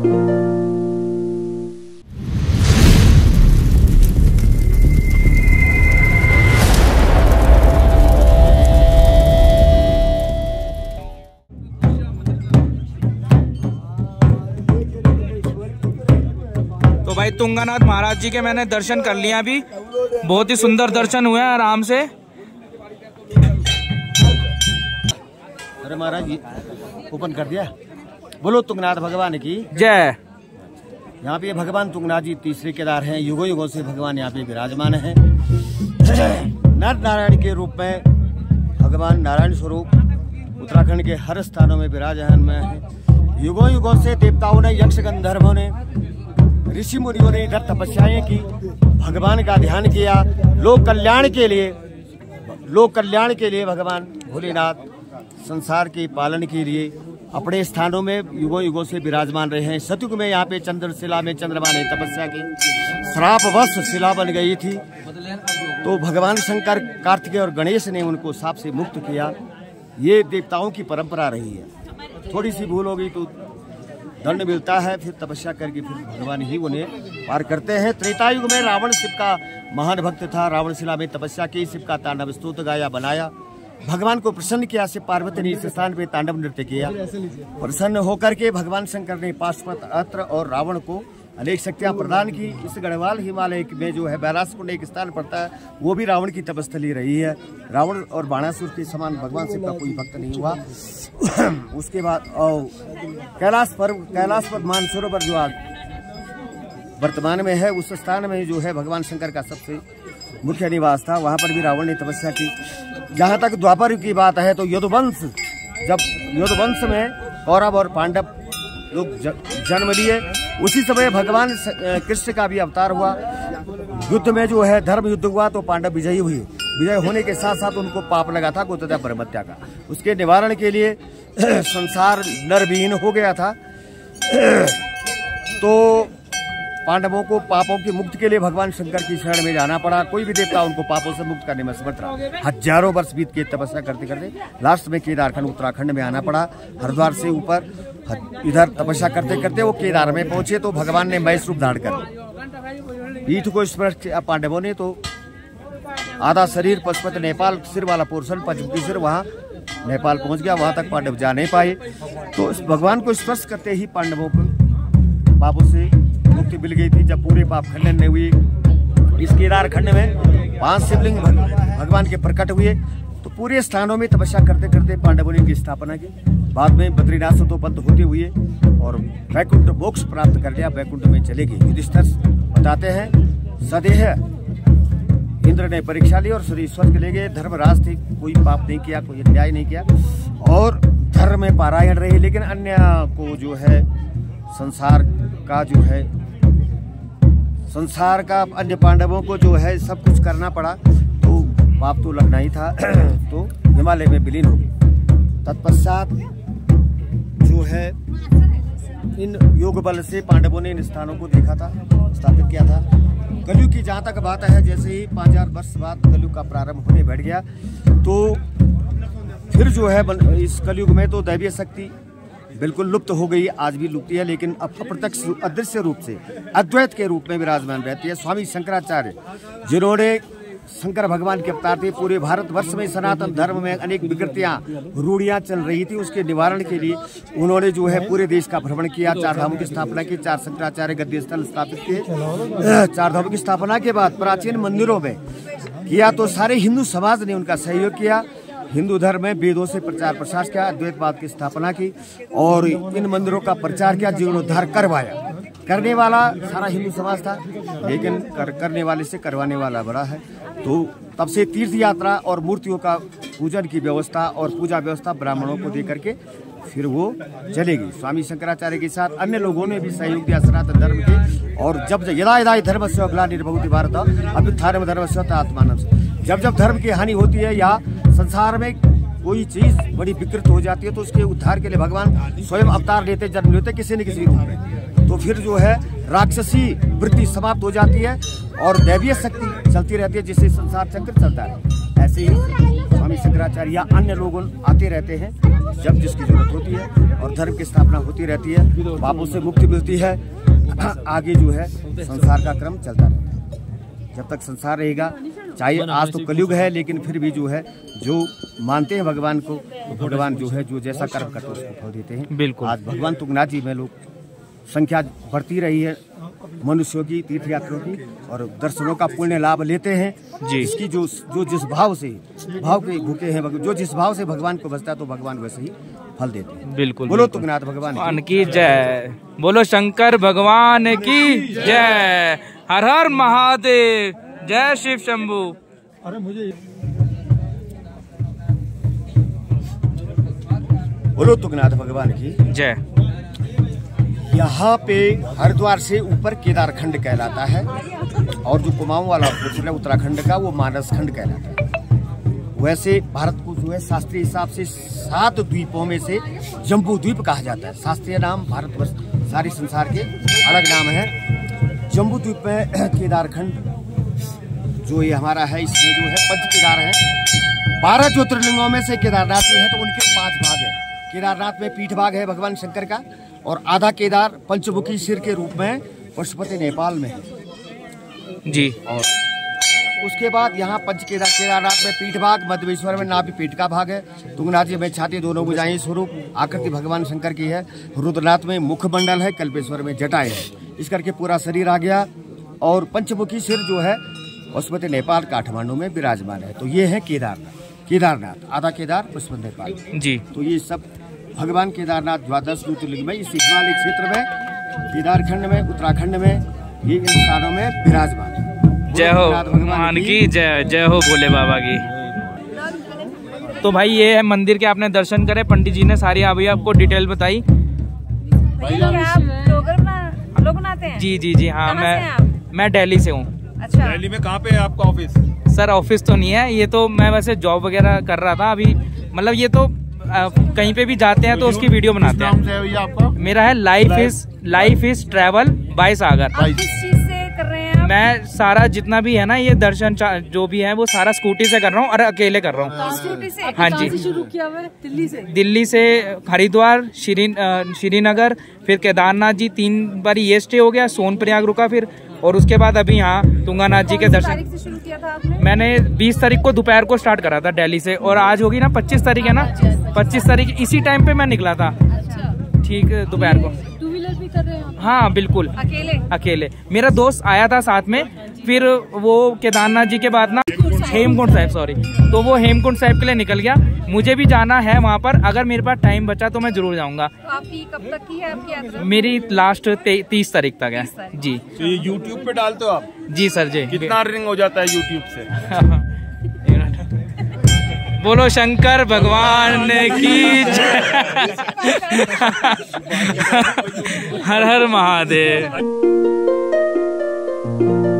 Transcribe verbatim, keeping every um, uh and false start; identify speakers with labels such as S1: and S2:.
S1: तो भाई तुंगानाथ महाराज जी के मैंने दर्शन कर लिया, अभी बहुत ही सुंदर दर्शन हुए आराम से।
S2: अरे महाराज जी ओपन कर दिया। बोलो तुंगनाथ भगवान की
S1: जय।
S2: यहाँ पे भगवान तुंगनाथ जी तीसरे केदार हैं। युगों युगों से भगवान यहाँ पे विराजमान हैं। नर नारायण के रूप में भगवान नारायण स्वरूप उत्तराखंड के हर स्थानों में विराजमान में है। युगों युगों से देवताओं ने, यक्ष गंधर्वों ने, ऋषि मुनियों ने इधर तपस्याएं की, भगवान का ध्यान किया। लोक कल्याण के लिए लोक कल्याण के लिए भगवान भोलेनाथ संसार के पालन के लिए अपने स्थानों में युगों युगों से विराजमान रहे हैं। सतयुग में यहाँ पे चंद्रशिला में चंद्रमा ने तपस्या की, श्रापवश शिला बन गई थी, तो भगवान शंकर, कार्तिकेय और गणेश ने उनको शाप से मुक्त किया। ये देवताओं की परंपरा रही है। थोड़ी सी भूल हो गई तो दंड मिलता है, फिर तपस्या करके फिर भगवान ही उन्हें पार करते हैं। त्रेता युग में रावण शिव का महान भक्त था। रावण शिला में तपस्या की, शिव का तांडव स्तोत्र गाया, बनाया, भगवान को प्रसन्न किया। शिव पार्वती ने इस स्थान पे तांडव नृत्य किया। प्रसन्न होकर के भगवान शंकर ने पाशुपत, अत्र और रावण को अनेक शक्तियां प्रदान की। इस गढ़वाल हिमालय में जो है बैलास कुंड एक स्थान पड़ता है, वो भी रावण की तपस्थली रही है। रावण और बाणासुर के समान भगवान शिव का कोई भक्त नहीं हुआ। उसके बाद कैलाश पर्व, कैलाश पर मानसरोवर जो आज वर्तमान में है, उस स्थान में जो है भगवान शंकर का सबसे मुख्य निवास था। वहां पर भी रावण ने तपस्या की। जहां तक द्वापर की बात है तो यदुवंश, जब यदुवंश में कौरव और पांडव लोग जन्म लिए, उसी समय भगवान कृष्ण का भी अवतार हुआ। युद्ध में जो है धर्म युद्ध हुआ तो पांडव विजयी हुए। विजय होने के साथ साथ उनको पाप लगा था गोत्रता परमहत्या का। उसके निवारण के लिए संसार नरविहीन हो गया था, तो पांडवों को पापों की मुक्ति के लिए भगवान शंकर की शरण में जाना पड़ा। कोई भी देवता उनको पापों से मुक्त करने में समर्थ रहा। हजारों वर्ष बीत के तपस्या करते करते लास्ट में केदारखंड उत्तराखंड में आना पड़ा। हरिद्वार से ऊपर इधर तपस्या करते करते वो केदार में पहुंचे तो भगवान ने महेश रूप धारण कर पीठ को स्पर्श किया पांडवों ने, तो आधा शरीर पशुपति नेपाल सिर वाला पोर्शन पंचमुखी सिर वहाँ नेपाल पहुंच गया। वहां तक पांडव जा नहीं पाए, तो इस भगवान को स्पर्श करते ही पांडवों को पापों से मुक्ति मिल गई थी। जब पूरे पाप खंडन नहीं हुई, इस केदार खंड में पांच शिवलिंग भगवान के प्रकट हुए, तो पूरे स्थानों में तपस्या करते करते पांडवों ने इनकी स्थापना की। बाद में बद्रीनाथ से तो बंद होते हुए और वैकुंठ मोक्ष प्राप्त कर लिया, वैकुंठ में चले गए। युधिष्ठिर बताते हैं सदेह इंद्र ने परीक्षा ली और श्री स्वर्ग ले गए। धर्मराज थे, कोई पाप नहीं किया, कोई अन्याय नहीं किया और धर्म में पारायण रहे। लेकिन अन्य को जो है संसार का जो है संसार का अन्य पांडवों को जो है सब कुछ करना पड़ा, तो पाप तो लगना ही था, तो हिमालय में विलीन हो गए। तत्पश्चात जो है इन योग बल से पांडवों ने इन स्थानों को देखा था, स्थापित किया था। कलयुग की जहाँ तक बात है, जैसे ही पाँच हजार वर्ष बाद कलयुग का प्रारंभ होने बैठ गया, तो फिर जो है इस कलयुग में तो दैवीय शक्ति बिल्कुल लुप्त हो गई, आज भी लुप्त है, लेकिन अब अप्रत्यक्ष अदृश्य रूप से अद्वैत के रूप में विराजमान रहती है। स्वामी शंकराचार्य, जिन्होंने शंकर भगवान के अवतार थे, पूरे भारतवर्ष में सनातन धर्म में अनेक विकृतियां, रूढ़ियां चल रही थी, उसके निवारण के लिए उन्होंने जो है पूरे देश का भ्रमण किया, चार धामों की स्थापना की, चार शंकराचार्य गद्दी स्थल स्थापित किए। चार धामों की स्थापना के बाद प्राचीन मंदिरों में किया तो सारे हिंदू समाज ने उनका सहयोग किया। हिंदू धर्म में वेदों से प्रचार प्रसार किया, अद्वैतवाद की स्थापना की और इन मंदिरों का प्रचार किया, जीर्णोद्धार करवाया। करने वाला सारा हिंदू समाज था, लेकिन कर, करने वाले से करवाने वाला बड़ा है। तो तब से तीर्थ यात्रा और मूर्तियों का पूजन की व्यवस्था और पूजा व्यवस्था ब्राह्मणों को दे करके फिर वो चलेगी। स्वामी शंकराचार्य के साथ अन्य लोगों ने भी सहयोग दिया सनातन धर्म के। और जब यदा यदा धर्म से ग्लानिर्भवति भारत अभ्युत्थानम धर्मस्य आत्मानं, जब जब धर्म की हानि होती है या संसार में कोई चीज बड़ी विकृत हो जाती है, तो उसके उद्धार के लिए भगवान स्वयं अवतार लेते, जन्म लेते किसी न किसी रूप में। तो फिर जो है राक्षसी वृत्ति समाप्त हो जाती है और दैवीय शक्ति चलती रहती है, जिससे संसार चक्र चलता है। ऐसे ही स्वामी शंकराचार्य या अन्य लोग आते रहते हैं जब जिसकी जरूरत होती है, और धर्म की स्थापना होती रहती है, पापों से मुक्ति मिलती है, आगे जो है संसार का क्रम चलता रहता है। जब तक संसार रहेगा, चाहे आज तो कलयुग है, लेकिन फिर भी जो है जो मानते हैं भगवान को, तो भगवान जो है जो जैसा कर्म करते हैं उसको फल देते हैं।
S1: बिल्कुल।
S2: आज भगवान तुंगनाथ जी में लोग संख्या बढ़ती रही है, मनुष्यों की, तीर्थयात्रियों की, और दर्शनों का पुण्य लाभ लेते हैं जी। इसकी जो जो जिस भाव से भाव के भूखे हैं, जो जिस भाव से भगवान को बसता है तो भगवान वैसे ही फल देते हैं।
S1: बिल्कुल।
S2: बोलो तुंगनाथ भगवान
S1: की जय, बोलो शंकर भगवान की जय, हर हर महादेव, जय शिव शंभू।
S3: अरे मुझे
S2: बोलो तुंगनाथ भगवान की
S1: जय।
S2: यहाँ पे हरिद्वार से ऊपर केदारखंड कहलाता है, और जो कुमाऊं वाला पोर्शन है उत्तराखंड का वो मानस खंड कहलाता है। वैसे भारत को जो है शास्त्रीय हिसाब से सात द्वीपों में से जम्बू द्वीप कहा जाता है। शास्त्रीय नाम भारतवर्ष सारे संसार के अलग नाम है। जम्बू द्वीप में केदारखंड जो ये हमारा है, इसमें जो है पंच केदार है। बारह ज्योतिर्लिंगों में से केदारनाथ में है तो उनके पांच भाग है। केदारनाथ में पीठ भाग है भगवान शंकर का, और आधा केदार पंचमुखी सिर के रूप में पशुपति नेपाल में है
S1: जी।
S2: और उसके बाद यहाँ पंच केदार केदारनाथ में पीठ भाग, मध्यमेश्वर में नाभि पीठ का भाग है, तुंगनाथ जी में छाती दोनों भुजाएं स्वरूप आकृति भगवान शंकर की है, रुद्रनाथ में मुखमंडल है, कल्पेश्वर में जटाएं है, इस करके पूरा शरीर आ गया। और पंचमुखी सिर जो है पशुपति नेपाल काठमांडू में विराजमान है। तो ये है केदारनाथ। केदारनाथ आधा केदार पशुपति नेपाल
S1: जी।
S2: तो ये सब भगवान केदारनाथ द्वादश ज्योतिर्लिंग में इस हिमालय क्षेत्र में, केदारखंड में, उत्तराखंड में, ये इन स्थानों में विराजमान है।
S1: जय हो भगवान की जय, जय हो भोले बाबा की। तो भाई ये है मंदिर के आपने दर्शन करे, पंडित जी ने सारी अभी आपको डिटेल बताई।
S4: लोग बनाते हैं?
S1: जी जी जी हाँ, मैं मैं दिल्ली से हूँ।
S4: अच्छा,
S3: दिल्ली में कहाँ पे है आपका ऑफिस?
S1: सर ऑफिस तो नहीं है, ये तो मैं वैसे जॉब वगैरह कर रहा था अभी, मतलब ये तो आ, कहीं पे भी जाते हैं तो उसकी वीडियो बनाते हैं।
S3: है भैया आपका?
S1: मेरा है life is life is travel by Sagar.
S4: आप किस चीज से कर रहे हैं आप?
S1: मैं सारा जितना भी है ना ये दर्शन जो भी है वो सारा स्कूटी से कर रहा हूँ और अकेले कर रहा हूँ।
S4: स्कूटी से?
S1: हाँ जी।
S4: शुरू किया हुआ है दिल्ली से?
S1: दिल्ली से हरिद्वार, श्री श्रीनगर, फिर केदारनाथ जी, तीन बार ये स्टे हो गया, सोनप्रयाग रुका फिर, और उसके बाद अभी यहाँ तुंगानाथ जी के दर्शन।
S4: से शुरू किया था आपने?
S1: मैंने बीस तारीख को दोपहर को स्टार्ट करा था दिल्ली से, और आज होगी ना पच्चीस तारीख है ना, पच्चीस तारीख इसी टाइम पे मैं निकला था। ठीक दोपहर को।
S4: टू व्हीलर भी कर रहे हैं?
S1: हाँ बिल्कुल
S4: अकेले?
S1: अकेले। मेरा दोस्त आया था साथ में, फिर वो केदारनाथ जी के बाद ना हेमकुंड साहिब, सॉरी, तो वो हेमकुंड साहिब के लिए निकल गया। मुझे भी जाना है वहाँ पर, अगर मेरे पास टाइम बचा तो मैं जरूर जाऊंगा।
S4: तो आपकी कब तक की है आपकी यात्रा?
S1: मेरी लास्ट तीस तारीख तक है जी।
S3: तो ये यूट्यूब पे डालते हो आप?
S1: जी सर जी।
S3: कितना अर्निंग हो जाता है यूट्यूब से?
S1: बोलो शंकर भगवान की जय। हर हर महादेव।